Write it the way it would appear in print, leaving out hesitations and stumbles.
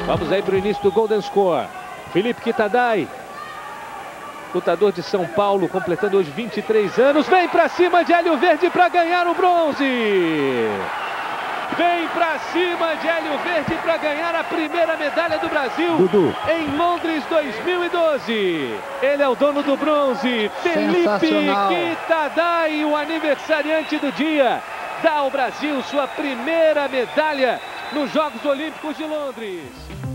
Vamos aí para o início do Golden Score. Felipe Kitadai, lutador de São Paulo, completando hoje 23 anos. Vem para cima de Hélio Verde para ganhar o bronze. Vem para cima de Hélio Verde para ganhar a primeira medalha do Brasil em Londres 2012. Ele é o dono do bronze. Felipe Kitadai, o aniversariante do dia, dá ao Brasil sua primeira medalha nos Jogos Olímpicos de Londres.